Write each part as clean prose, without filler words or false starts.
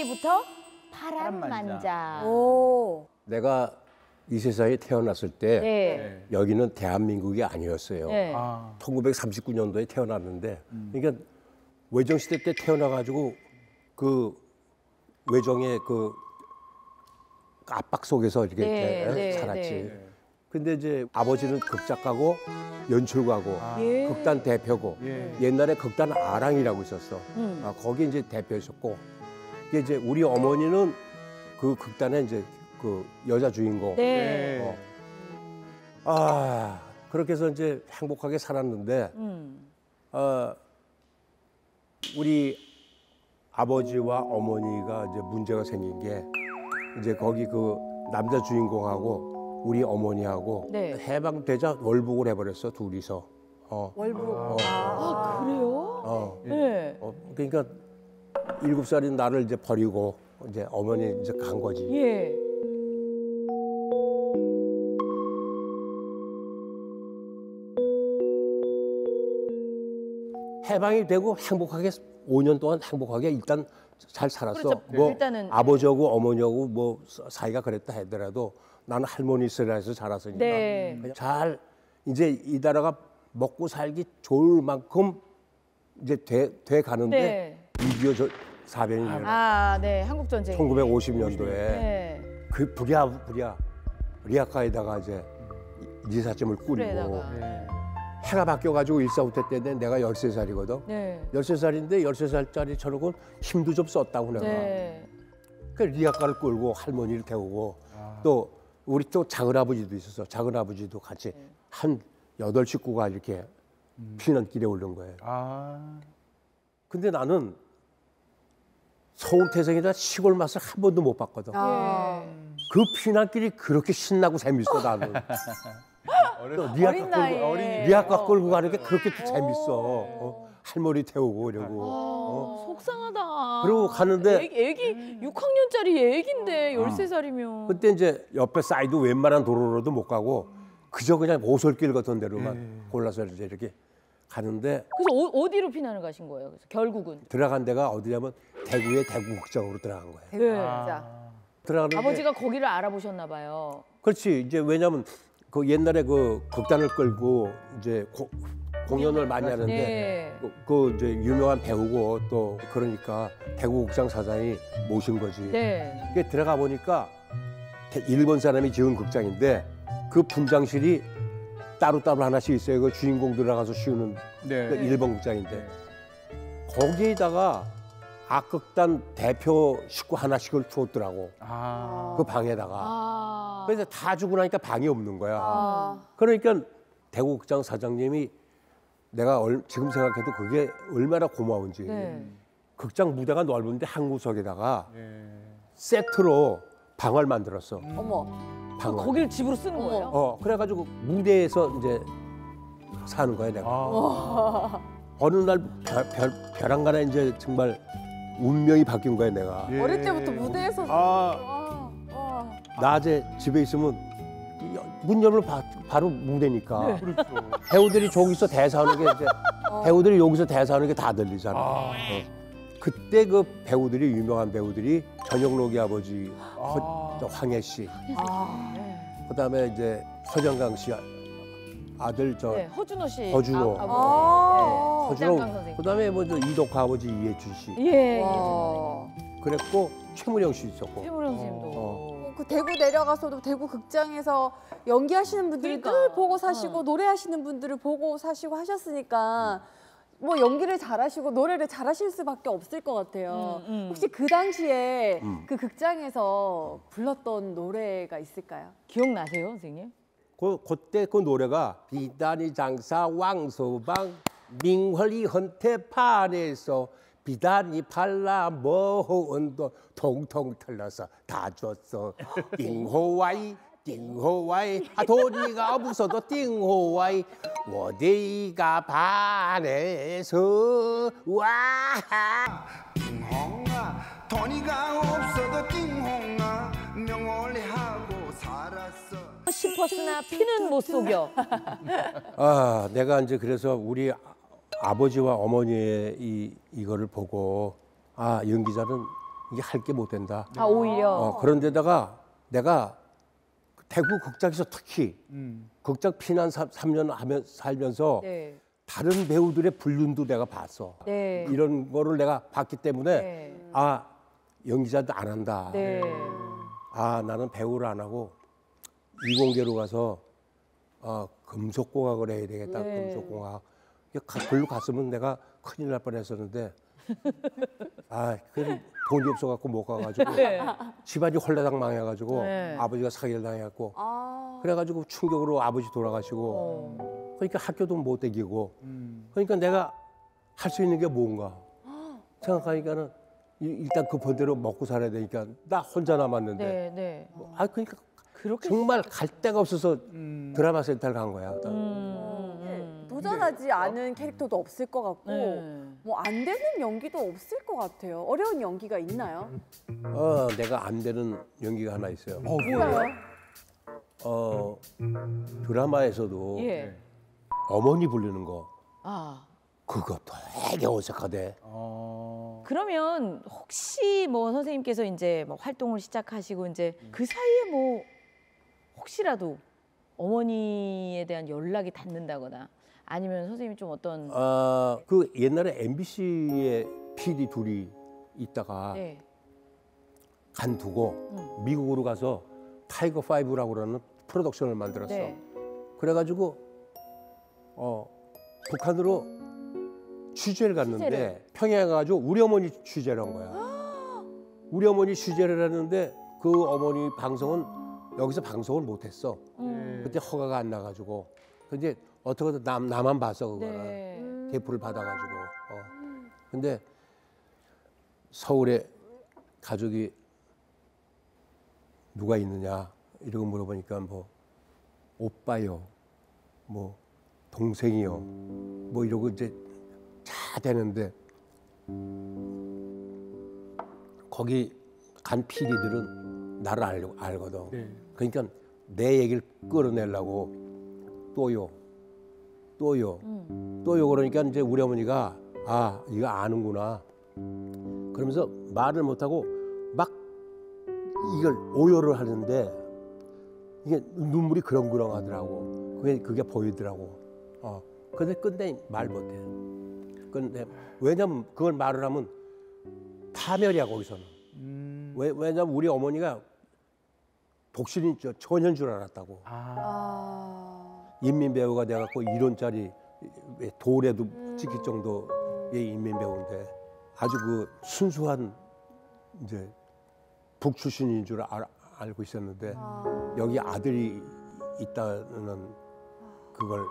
언제부터? 파란만장. 오. 내가 이 세상에 태어났을 때 네. 여기는 대한민국이 아니었어요. 네. 1939년도에 태어났는데 그러니까 외정시대 때 태어나가지고 그 외정의 그 압박 속에서 이렇게 네, 살았지. 네. 근데 이제 아버지는 극작가고 연출가고 예. 극단 대표고 옛날에 극단 아랑이라고 있었어. 거기 이제 대표였었고 이게 이제 우리 어머니는 그 극단의 이제 그 여자 주인공. 네. 그렇게 해서 이제 행복하게 살았는데 우리 아버지와 어머니가 이제 문제가 생긴 게 이제 거기 그 남자 주인공하고 우리 어머니하고 네. 해방되자 월북을 해버렸어 둘이서. 월북. 그래요? 네. 그러니까 7살인 나를 이제 버리고 이제 어머니 이제 간 거지. 예. 해방이 되고 행복하게 5년 동안 행복하게 일단 잘 살았어. 그렇죠. 뭐 일단은, 아버지하고 어머니하고 뭐 사이가 그랬다 하더라도 나는 할머니 있으라서 자랐으니까 네. 그냥 잘 이제 이 나라가 먹고 살기 좋을 만큼 이제 돼 가는데 네. 6.25 사변이 일어나. 네. 한국 전쟁. 1950년도에 네. 그 부랴부랴 리아카에다가 이제 이사점을 꾸리고 그래다가. 해가 바뀌어가지고 일사후퇴 때인데 내가 13살이거든. 네. 13살인데 13살짜리 저러고 힘도 좀 썼다고 내가. 네. 그 리아카를 끌고 할머니를 태우고 또 우리 또 작은아버지도 있었어. 작은아버지도 같이 한 8식구가 이렇게 피난길에 오른 거예요. 근데 나는 서울 태생이라 시골 맛을 한 번도 못 봤거든. 그 피난길이 그렇게 신나고 재밌어 나는. 어린 나이에. 리아카 끌고 가는 게 그렇게 재밌어. 할머니 태우고 이러고. 속상하다. 그리고 가는데 애기 6학년짜리 애기인데 13살이면. 그때 이제 옆에 사이드 웬만한 도로로도 못 가고 그저 그냥 오솔길 같은 데로만 골라서 이제 이렇게 가는데 그래서 어디로 피난을 가신 거예요? 그래서 결국은. 들어간 데가 어디냐면 대구의 대구극장으로 들어간 거예요. 네. 들어가는데 아버지가 거기를 알아보셨나 봐요. 그렇지. 이제 왜냐면 그 옛날에 그 극단을 끌고 이제 공연을 많이 하는데 네. 그 이제 유명한 배우고 또 그러니까 대구극장 사장이 모신 거지. 네. 이게 들어가 보니까 일본 사람이 지은 극장인데 그 분장실이 따로따로 하나씩 있어요. 그 주인공 들어가서 쉬는 그 일본 극장인데 거기에다가 악극단 대표 식구 하나씩을 줬더라고. 그 방에다가. 그래서 다 주고 나니까 방이 없는 거야. 그러니까 대구극장 사장님이 내가 지금 생각해도 그게 얼마나 고마운지. 네. 극장 무대가 넓은데 한 구석에다가 세트로 방을 만들었어. 어머. 방을. 거기를 집으로 쓰는 거예요? 그래가지고 무대에서 이제 사는 거야 내가. 어느 날 벼랑간에 이제 정말 운명이 바뀐 거야 내가. 어릴 때부터 무대에서. 낮에 집에 있으면 문 열면 바로 무대니까. 배우들이 저기서 대사하는 게 이제 배우들이 여기서 대사하는 게 다 들리잖아. 그때 그 배우들이 유명한 배우들이 전영록이 아버지 황해 씨, 그다음에 이제 허정강 씨 아들 네, 허준호 씨. 허준호. 허준호 선생님. 그다음에 뭐 이덕화 아버지 이해준 씨. 예. 그랬고 최문영 씨 있었고. 최무령 선생님도. 그 대구 내려가서도 대구 극장에서 연기하시는 분들이 그러니까. 늘 보고 사시고 노래하시는 분들을 보고 사시고 하셨으니까 뭐 연기를 잘하시고 노래를 잘하실 수밖에 없을 것 같아요. 혹시 그 당시에 그 극장에서 불렀던 노래가 있을까요? 기억나세요, 선생님? 그때 그 노래가 비단이 장사 왕소방 민헐이 헌태판에서 비단이 팔라 머헌도 통통 털려서 다 줬어. 띵호와이 띵호와이 돈이가 없어도 띵호와이 어디가 반에서 와 띵홍아 돈이가 없어도 띵홍아 명월리하고 살았어. 싶었으나 피는 못 속여. 내가 이제 그래서 우리 아버지와 어머니의 이거를 보고 연기자는 이게 할 게 못 된다. 아 오히려. 그런데다가 내가 대구 극장에서 특히 극장 피난 3년 하면 살면서 네. 다른 배우들의 불륜도 내가 봤어. 네. 이런 거를 내가 봤기 때문에 네. 아 연기자도 안 한다. 네. 아 나는 배우를 안 하고 이공계로 가서 금속공학을 해야 되겠다. 네. 금속공학. 글로 갔으면 내가 큰일 날 뻔했었는데 그 돈이 없어갖고 못 가가지고 네. 집안이 홀라당 망해가지고 네. 아버지가 사기를 당해갖고 아. 그래가지고 충격으로 아버지 돌아가시고 그러니까 학교도 못 다니고 그러니까 내가 할 수 있는 게 뭔가 생각하니까는 일단 급한 대로 먹고 살아야 되니까 나 혼자 남았는데 네. 네. 그러니까 그렇게 정말 갈 데가 없어서 드라마 센터를 간 거야. 도전하지 않은 캐릭터도 없을 것 같고 네. 뭐 안 되는 연기도 없을 것 같아요. 어려운 연기가 있나요? 내가 안 되는 연기가 하나 있어요. 뭐예요? 드라마에서도 예. 어머니 부르는 거 아. 그거 되게 어색하대. 그러면 혹시 뭐 선생님께서 이제 뭐 활동을 시작하시고 이제 그 사이에 뭐 혹시라도 어머니에 대한 연락이 닿는다거나 아니면 선생님이 좀 어떤 그 옛날에 MBC에 PD 둘이 있다가 네. 간두고 미국으로 가서 타이거 5라고 그러는 프로덕션을 만들었어. 네. 그래가지고 북한으로 취재를 갔는데 취재를. 평양에 가가지고 우리 어머니 취재를 한 거야. 우리 어머니 취재를 했는데 그 어머니 방송은 여기서 방송을 못했어. 그때 허가가 안 나가지고. 근데 어떻게든 나만 봤어 그거는. 네. 대포를 받아가지고. 근데 서울에 가족이 누가 있느냐 이러고 물어보니까 뭐 오빠요, 뭐 동생이요, 뭐 이러고 이제 다 되는데 거기 간 PD들은 나를 알거든. 그러니까 내 얘기를 끌어내려고 또요 그러니까 이제 우리 어머니가 이거 아는구나. 그러면서 말을 못하고 막 이걸 오열을 하는데 이게 눈물이 그렁그렁하더라고. 그게 보이더라고. 근데 끝내 말 못해. 근데 왜냐면 그걸 말을 하면 파멸이야 거기서는. 왜냐면 우리 어머니가 독신이 전혀인 줄 알았다고. 인민배우가 돼갖고 1원짜리 돌에도 찍힐 정도의 인민배우인데 아주 그 순수한 이제 북 출신인 줄 알고 있었는데 여기 아들이 있다는 그걸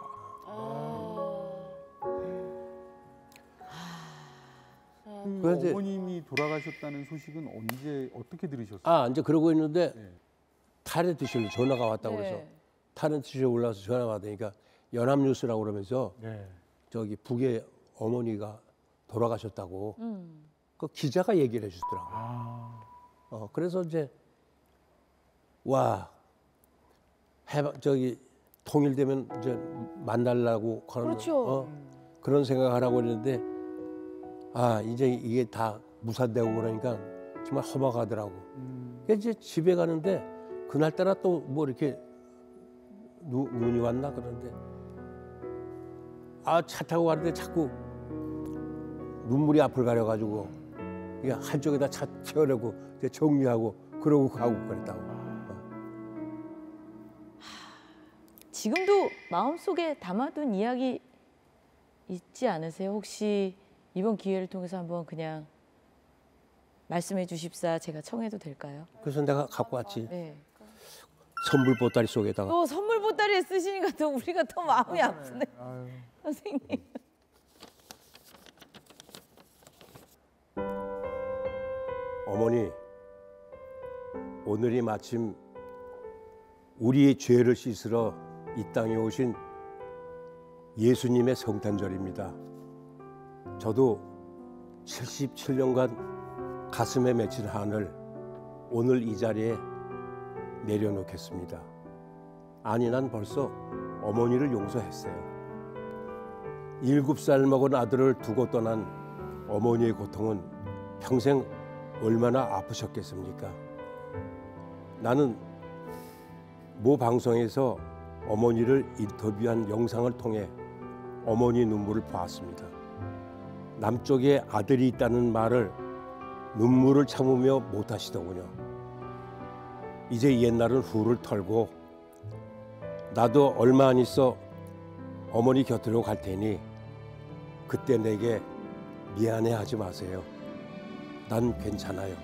그래서 어머님이 돌아가셨다는 소식은 언제 어떻게 들으셨어요? 이제 그러고 있는데 네. 타렌트실로 전화가 왔다고 그래서 네. 타렌트실에 올라와서 전화가 왔다니까 연합뉴스라고 그러면서 네. 저기 북의 어머니가 돌아가셨다고 그 기자가 얘기를 해주더라고. 그래서 이제 저기 통일되면 이제 만나려고 그런 그렇죠. 그런 생각을 하고 있는데 이제 이게 다 무산되고 그러니까 정말 허망하더라고. 그래서 이제 집에 가는데 그날따라 또 뭐 이렇게 눈이 왔나 그러는데 차 타고 가는데 자꾸 눈물이 앞을 가려가지고 이게 한쪽에다 차 채우려고 이제 정리하고 그러고 가고 그랬다고. 지금도 마음속에 담아둔 이야기 있지 않으세요? 혹시 이번 기회를 통해서 한번 그냥 말씀해 주십사 제가 청해도 될까요? 그래서 내가 갖고 왔지. 네. 선물 보따리 속에다가. 또 선물 보따리에 쓰시니까 또 우리가 더 마음이 아프네. 선생님. 어머니, 오늘이 마침 우리의 죄를 씻으러 이 땅에 오신 예수님의 성탄절입니다. 저도 77년간 가슴에 맺힌 한을 오늘 이 자리에 내려놓겠습니다. 난 벌써 어머니를 용서했어요. 7살 먹은 아들을 두고 떠난 어머니의 고통은 평생 얼마나 아프셨겠습니까? 나는 모 방송에서 어머니를 인터뷰한 영상을 통해 어머니 눈물을 보았습니다. 남쪽에 아들이 있다는 말을 눈물을 참으며 못하시더군요. 이제 옛날은 후를 털고 나도 얼마 안 있어 어머니 곁으로 갈 테니 그때 내게 미안해하지 마세요. 난 괜찮아요.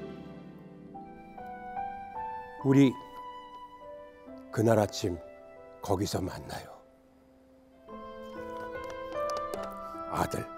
우리 그날 아침 거기서 만나요. 아들.